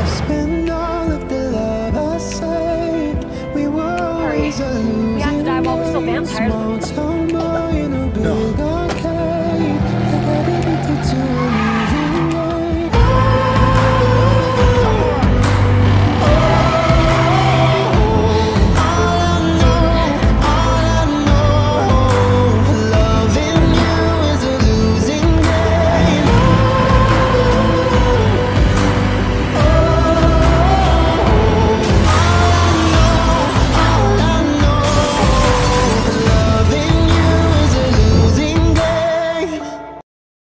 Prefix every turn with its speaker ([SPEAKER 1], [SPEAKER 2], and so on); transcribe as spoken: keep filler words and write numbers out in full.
[SPEAKER 1] I've spent all of the love I saved. We were always a
[SPEAKER 2] We have to die while we're still
[SPEAKER 1] losing
[SPEAKER 2] vampires.
[SPEAKER 1] small town.